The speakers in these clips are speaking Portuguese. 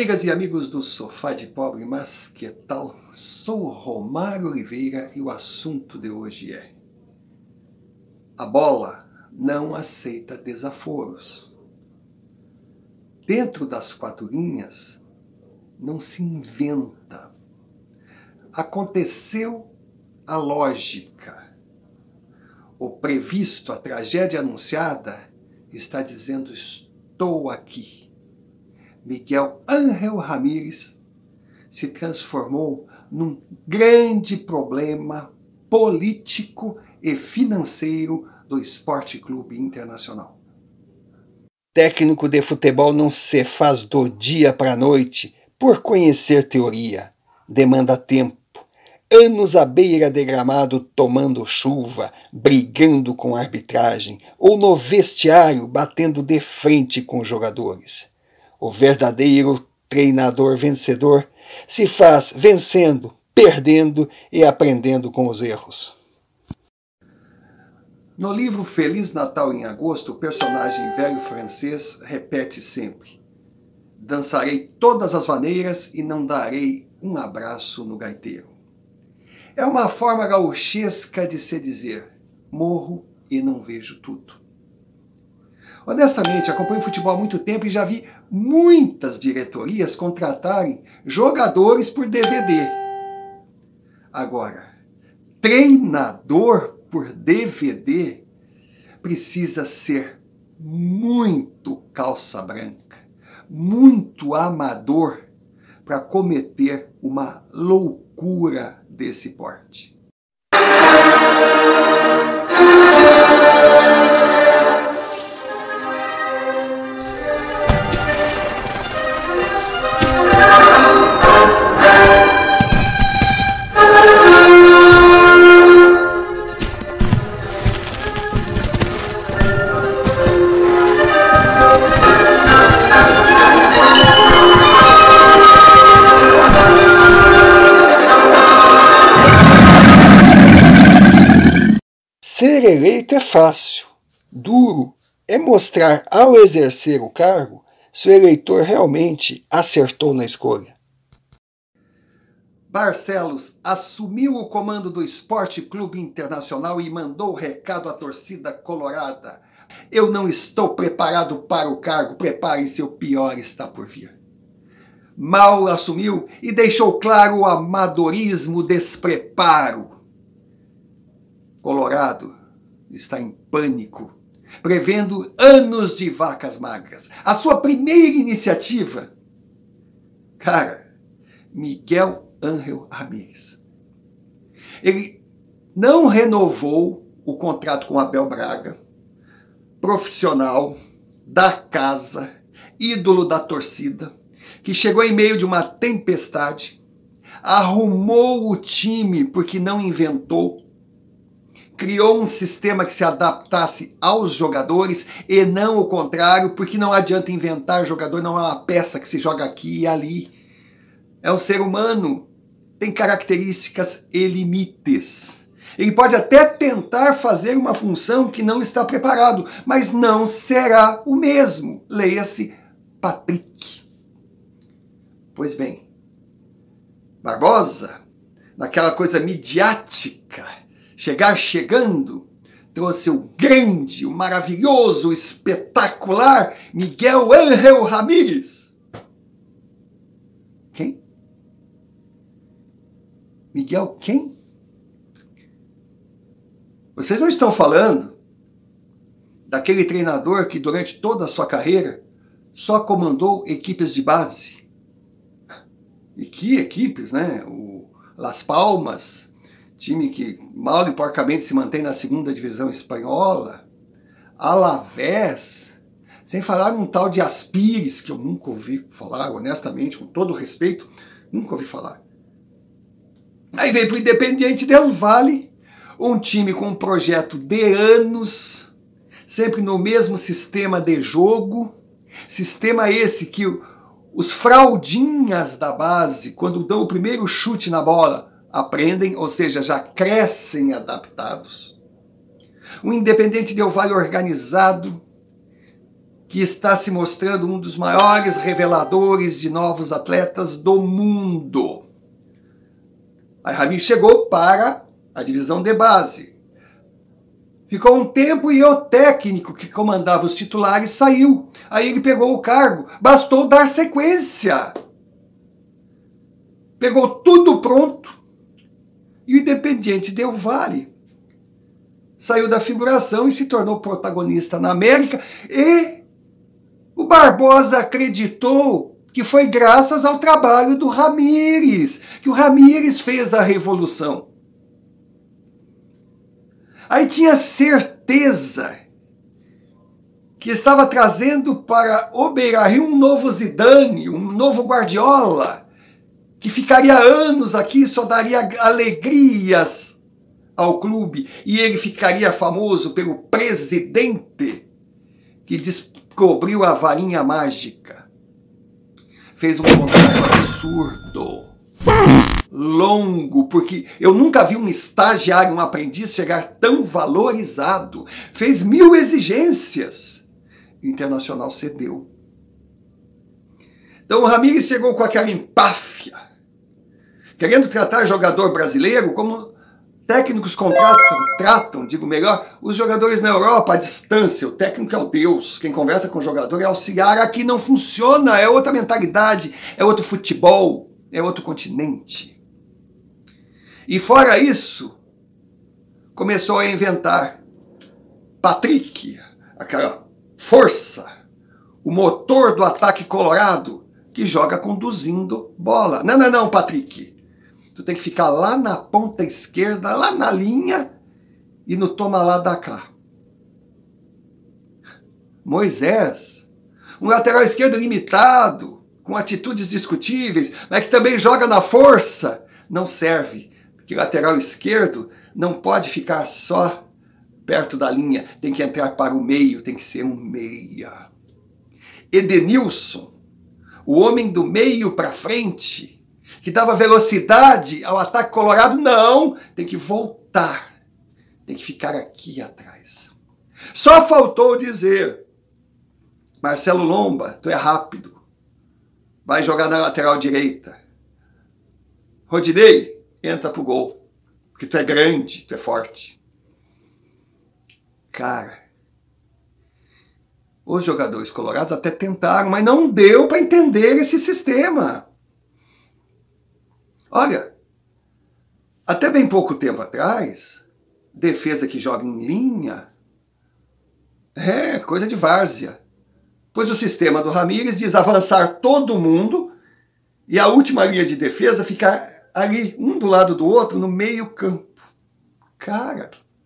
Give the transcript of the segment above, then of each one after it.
Amigas e amigos do Sofá de Pobre, mas que tal? Sou Romário Oliveira e o assunto de hoje é: a bola não aceita desaforos. Dentro das quatro linhas não se inventa. Aconteceu a lógica. O previsto, a tragédia anunciada, está dizendo: estou aqui. Miguel Ángel Ramírez se transformou num grande problema político e financeiro do Esporte Clube Internacional. Técnico de futebol não se faz do dia para a noite por conhecer teoria. Demanda tempo. Anos à beira de gramado tomando chuva, brigando com a arbitragem, ou no vestiário batendo de frente com os jogadores. O verdadeiro treinador vencedor se faz vencendo, perdendo e aprendendo com os erros. No livro Feliz Natal em Agosto, o personagem velho francês repete sempre: dançarei todas as maneiras e não darei um abraço no gaiteiro. É uma forma gauchesca de se dizer: morro e não vejo tudo. Honestamente, acompanho futebol há muito tempo e já vi muitas diretorias contratarem jogadores por DVD. Agora, treinador por DVD precisa ser muito calça branca, muito amador para cometer uma loucura desse porte. Ser eleito é fácil. Duro é mostrar ao exercer o cargo se o eleitor realmente acertou na escolha. Barcelos assumiu o comando do Esporte Clube Internacional e mandou o recado à torcida colorada: eu não estou preparado para o cargo, preparem-se, o pior está por vir. Mal assumiu e deixou claro o amadorismo, o despreparo. Colorado está em pânico, prevendo anos de vacas magras. A sua primeira iniciativa, Miguel Ángel Ramírez. Ele não renovou o contrato com Abel Braga, profissional, da casa, ídolo da torcida, que chegou em meio de uma tempestade, arrumou o time porque não inventou, criou um sistema que se adaptasse aos jogadores e não o contrário, porque não adianta inventar jogador, não é uma peça que se joga aqui e ali. É um ser humano, tem características e limites. Ele pode até tentar fazer uma função que não está preparado, mas não será o mesmo. Leia-se Patrick. Pois bem, Barbosa, naquela coisa midiática, chegando, trouxe o grande, o maravilhoso, o espetacular Miguel Ángel Ramírez. Quem? Miguel quem? Vocês não estão falando daquele treinador que durante toda a sua carreira só comandou equipes de base? E que equipes, né? O Las Palmas, time que mal e porcamente se mantém na segunda divisão espanhola, Alavés, sem falar num tal de Aspires, que eu nunca ouvi falar, honestamente, com todo respeito, nunca ouvi falar. Aí veio para o Independiente del Valle, um time com um projeto de anos, sempre no mesmo sistema de jogo, sistema esse que os fraldinhas da base, quando dão o primeiro chute na bola, aprendem, ou seja, já crescem adaptados. Um Independiente del Valle organizado, que está se mostrando um dos maiores reveladores de novos atletas do mundo. Aí Ramires chegou para a divisão de base. Ficou um tempo e o técnico que comandava os titulares saiu. Aí ele pegou o cargo, bastou dar sequência. Pegou tudo pronto e o Independiente Del Valle saiu da figuração e se tornou protagonista na América, e o Barbosa acreditou que foi graças ao trabalho do Ramires, que o Ramires fez a revolução. Aí tinha certeza que estava trazendo para o Beira-Rio um novo Zidane, um novo Guardiola, que ficaria anos aqui e só daria alegrias ao clube, e ele ficaria famoso pelo presidente que descobriu a varinha mágica. Fez um contrato absurdo, longo, porque eu nunca vi um estagiário, um aprendiz chegar tão valorizado. Fez 1000 exigências. O Internacional cedeu. Então o Ramires chegou com aquela empáfia, querendo tratar jogador brasileiro como técnicos tratam, digo melhor, os jogadores na Europa à distância. O técnico é o Deus, quem conversa com o jogador é auxiliar. Aqui não funciona, é outra mentalidade, é outro futebol, é outro continente. E fora isso, começou a inventar Patrick, aquela força, o motor do ataque colorado, que joga conduzindo bola. Não, Patrick. Tu tem que ficar lá na ponta esquerda, lá na linha, e no toma lá da cá. Moisés, um lateral esquerdo limitado, com atitudes discutíveis, mas que também joga na força, não serve. Porque lateral esquerdo não pode ficar só perto da linha, tem que entrar para o meio, tem que ser um meia. Edenilson, o homem do meio para frente, que dava velocidade ao ataque colorado, não, tem que voltar, tem que ficar aqui atrás. Só faltou dizer, Marcelo Lomba, tu é rápido, vai jogar na lateral direita. Rodinei, entra pro gol, porque tu é grande, tu é forte. Cara, os jogadores colorados até tentaram, mas não deu para entender esse sistema. Olha, até bem pouco tempo atrás, defesa que joga em linha é coisa de várzea. Pois o sistema do Ramires diz avançar todo mundo e a última linha de defesa ficar ali, um do lado do outro, no meio campo. Cara,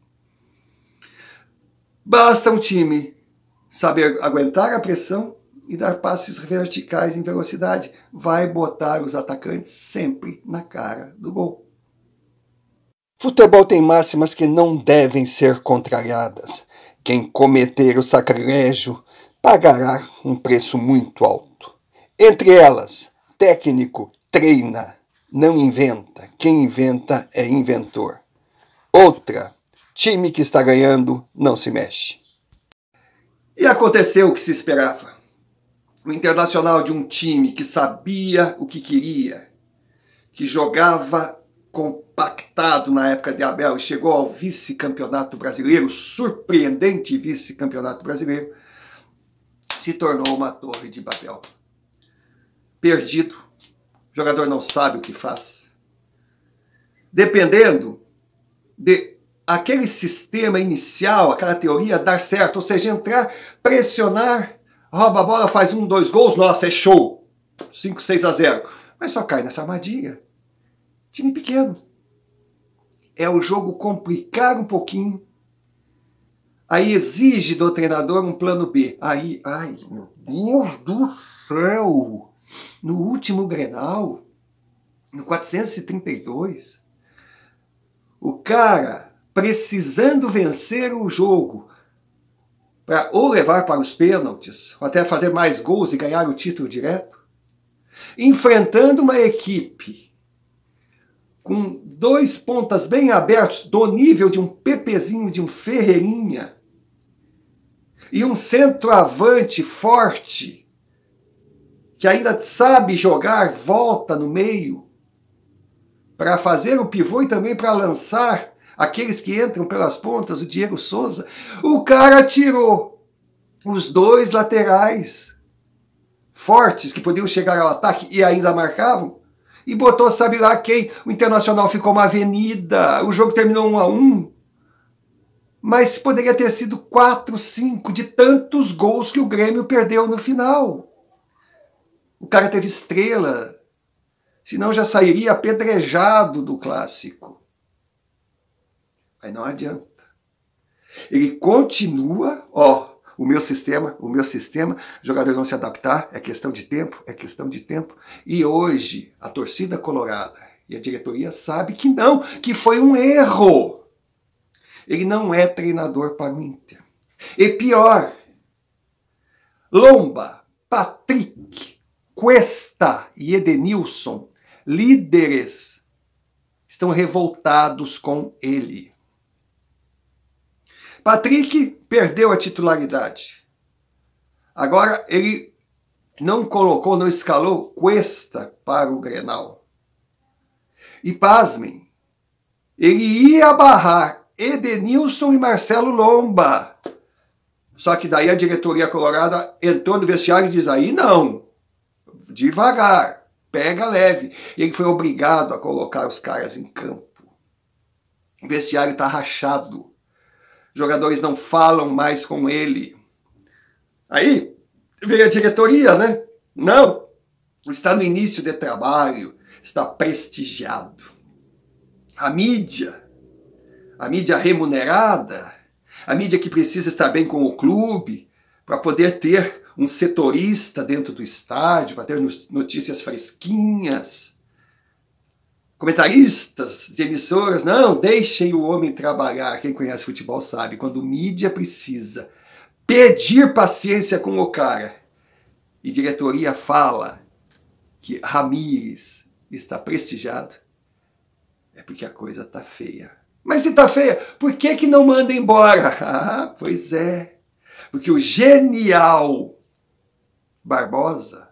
basta um time saber aguentar a pressão e dar passes verticais em velocidade. Vai botar os atacantes sempre na cara do gol. Futebol tem máximas que não devem ser contrariadas. Quem cometer o sacrilégio pagará um preço muito alto. Entre elas, técnico treina, não inventa. Quem inventa é inventor. Outra, time que está ganhando não se mexe. E aconteceu o que se esperava. O Internacional, de um time que sabia o que queria, que jogava compactado na época de Abel e chegou ao vice-campeonato brasileiro, surpreendente vice-campeonato brasileiro, se tornou uma torre de Babel. Perdido, o jogador não sabe o que faz. Dependendo de aquele sistema inicial, aquela teoria dar certo, ou seja, entrar, pressionar, rouba a bola, faz 1, 2 gols, nossa, é show. 5, 6-0. Mas só cai nessa armadilha. Time pequeno. É o jogo complicar um pouquinho. Aí exige do treinador um plano B. Aí, ai, meu Deus do céu! No último Grenal, no 432, o cara precisando vencer o jogo para ou levar para os pênaltis, ou até fazer mais gols e ganhar o título direto, enfrentando uma equipe com 2 pontas bem abertos, do nível de um Pepezinho, de um Ferreirinha, E um centroavante forte, que ainda sabe jogar, volta no meio, para fazer o pivô e também para lançar aqueles que entram pelas pontas, o Diego Souza. O cara tirou os dois laterais fortes que podiam chegar ao ataque e ainda marcavam, e botou sabe lá quem. O Internacional ficou uma avenida, o jogo terminou 1-1, mas poderia ter sido 4, 5 de tantos gols que o Grêmio perdeu no final. O cara teve estrela, senão já sairia apedrejado do clássico. Aí não adianta. Ele continua, o meu sistema, jogadores vão se adaptar, é questão de tempo, E hoje, a torcida colorada e a diretoria sabe que não, que foi um erro. Ele não é treinador para o Inter. E pior, Lomba, Patrick, Cuesta e Edenilson, líderes, estão revoltados com ele. Patrick perdeu a titularidade. Agora ele não escalou Cuesta para o Grenal. E pasmem, ele ia barrar Edenilson e Marcelo Lomba. Só que daí a diretoria colorada entrou no vestiário e diz, aí não, devagar, pega leve. E ele foi obrigado a colocar os caras em campo. O vestiário está rachado. Jogadores não falam mais com ele. Aí veio a diretoria, né? Não, está no início de trabalho, está prestigiado. A mídia remunerada, a mídia que precisa estar bem com o clube, para poder ter um setorista dentro do estádio, para ter notícias fresquinhas. Comentaristas de emissoras, não, deixem o homem trabalhar. Quem conhece futebol sabe, quando mídia precisa pedir paciência com o cara e diretoria fala que Ramires está prestigiado, é porque a coisa está feia. Mas se está feia, por que não manda embora? Ah, pois é, porque o genial Barbosa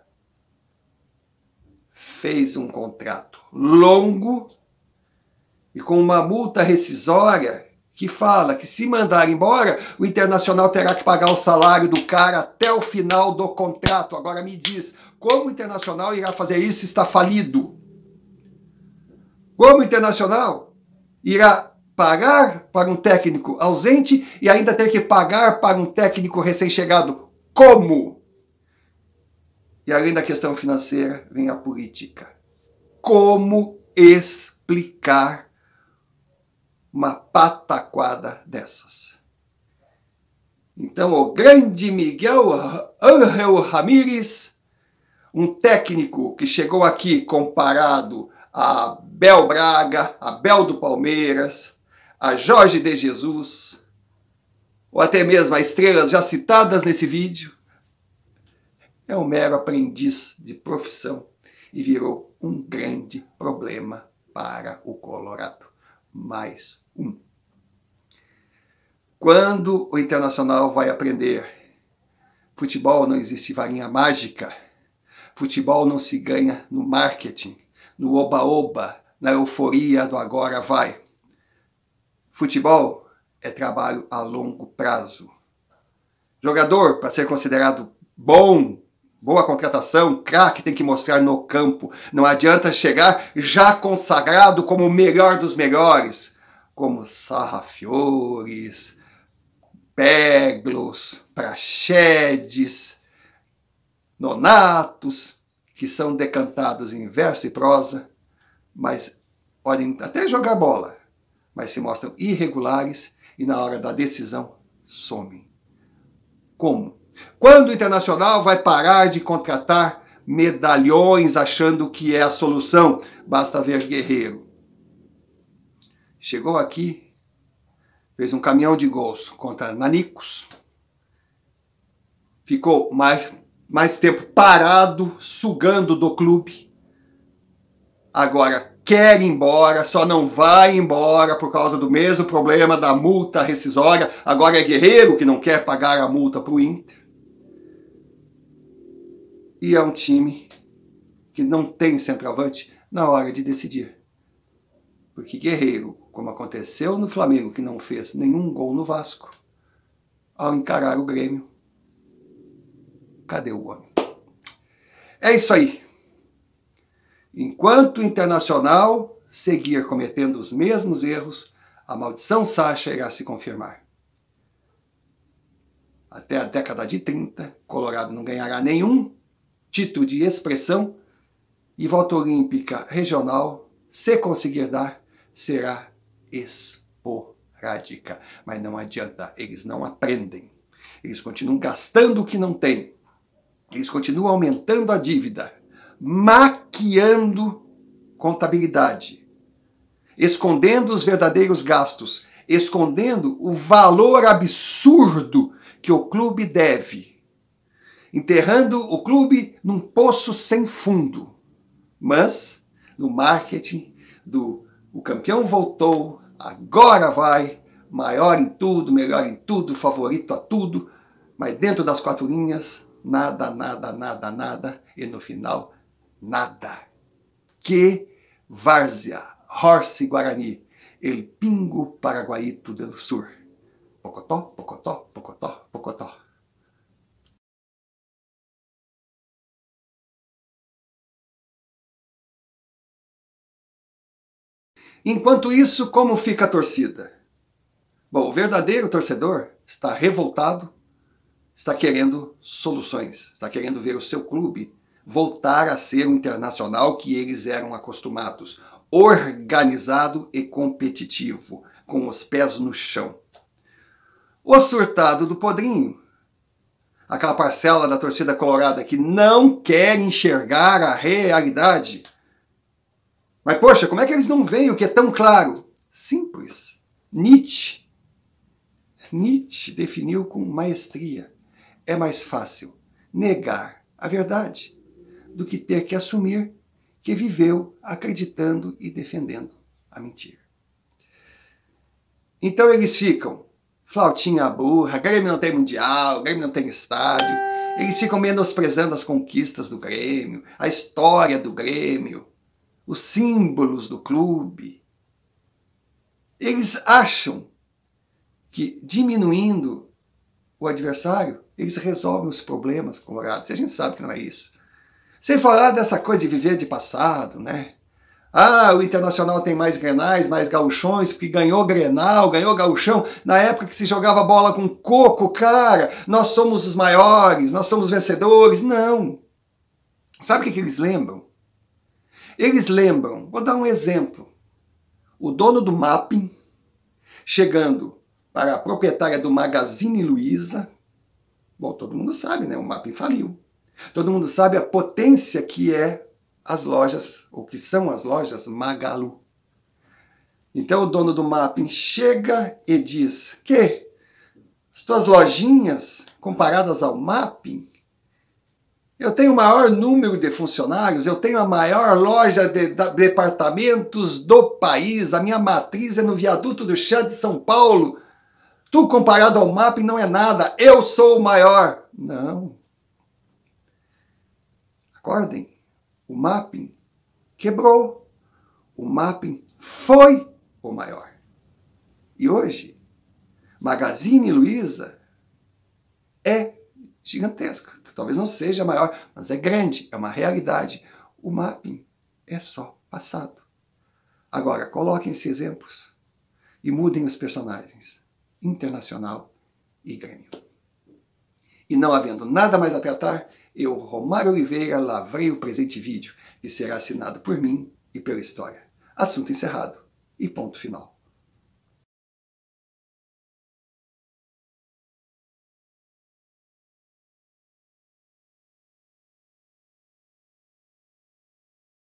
fez um contrato longo e com uma multa rescisória que fala que se mandar embora, o Internacional terá que pagar o salário do cara até o final do contrato. Agora me diz, como o Internacional irá fazer isso se está falido? Como o Internacional irá pagar para um técnico ausente e ainda ter que pagar para um técnico recém-chegado? Como? E além da questão financeira, vem a política. Como explicar uma pataquada dessas? Então, o grande Miguel Ángel Ramírez, um técnico que chegou aqui comparado a Abel Braga, Abel do Palmeiras, a Jorge de Jesus, ou até mesmo a estrelas já citadas nesse vídeo, é um mero aprendiz de profissão e virou um grande problema para o Colorado. Mais um. Quando o Internacional vai aprender? Futebol não existe varinha mágica. Futebol não se ganha no marketing, no oba-oba, na euforia do agora vai. Futebol é trabalho a longo prazo. Jogador, para ser considerado bom, boa contratação, craque, tem que mostrar no campo. Não adianta chegar já consagrado como o melhor dos melhores, como Sarrafiores, Peglos, Praxedes, Nonatos, que são decantados em verso e prosa, mas podem até jogar bola, mas se mostram irregulares e na hora da decisão somem. Como? Quando o Internacional vai parar de contratar medalhões achando que é a solução? Basta ver Guerreiro. Chegou aqui, fez um caminhão de gols contra Nanicos, ficou mais tempo parado, sugando do clube. Agora quer ir embora, só não vai embora por causa do mesmo problema da multa rescisória. Agora é Guerreiro que não quer pagar a multa para o Inter. E é um time que não tem centroavante na hora de decidir. Porque Guerreiro, como aconteceu no Flamengo, que não fez nenhum gol no Vasco, ao encarar o Grêmio, cadê o homem? É isso aí. Enquanto o Internacional seguir cometendo os mesmos erros, a maldição Sacha irá se confirmar. Até a década de 30, Colorado não ganhará nenhum título de expressão e volta olímpica regional, se conseguir dar, será esporádica. Mas não adianta, eles não aprendem. Eles continuam gastando o que não têm. Eles continuam aumentando a dívida, maquiando contabilidade, escondendo os verdadeiros gastos, escondendo o valor absurdo que o clube deve, enterrando o clube num poço sem fundo. Mas, no marketing o campeão voltou, agora vai, maior em tudo, melhor em tudo, favorito a tudo, mas dentro das quatro linhas, nada, nada, nada, nada, e no final, nada. Que várzea, Horse Guarani, El Pingo Paraguaito do Sur. Pocotó, pocotó, pocotó, pocotó. Enquanto isso, como fica a torcida? Bom, o verdadeiro torcedor está revoltado, está querendo soluções, está querendo ver o seu clube voltar a ser o Internacional que eles eram acostumados, organizado e competitivo, com os pés no chão. O surtado do Podrinho, aquela parcela da torcida colorada que não quer enxergar a realidade. Mas, poxa, como é que eles não veem o que é tão claro? Simples. Nietzsche definiu com maestria. É mais fácil negar a verdade do que ter que assumir que viveu acreditando e defendendo a mentira. Então eles ficam, flautinha burra, Grêmio não tem mundial, Grêmio não tem estádio, eles ficam menosprezando as conquistas do Grêmio, a história do Grêmio, os símbolos do clube. Eles acham que diminuindo o adversário, eles resolvem os problemas colorados. E a gente sabe que não é isso. Sem falar dessa coisa de viver de passado, né? Ah, o Internacional tem mais grenais, mais gauchões, porque ganhou Grenal, ganhou gauchão, na época que se jogava bola com coco, cara, nós somos os maiores, nós somos vencedores. Não. Sabe o que eles lembram? Eles lembram, vou dar um exemplo, o dono do Mapping chegando para a proprietária do Magazine Luiza. Bom, todo mundo sabe, né? O Mapping faliu. Todo mundo sabe a potência que é as lojas, ou que são as lojas Magalu. Então o dono do Mapping chega e diz que as tuas lojinhas, comparadas ao Mapping, eu tenho o maior número de funcionários, eu tenho a maior loja de departamentos do país, a minha matriz é no viaduto do Chá de São Paulo. Tu comparado ao Mapping não é nada, eu sou o maior. Não. Acordem, o Mapping quebrou, o Mapping foi o maior. E hoje, Magazine Luiza é gigantesca. Talvez não seja maior, mas é grande, é uma realidade. O Mapping é só passado. Agora, coloquem esses exemplos e mudem os personagens. Internacional e Grêmio. E não havendo nada mais a tratar, eu, Romário Oliveira, lavrei o presente vídeo, que será assinado por mim e pela história. Assunto encerrado e ponto final.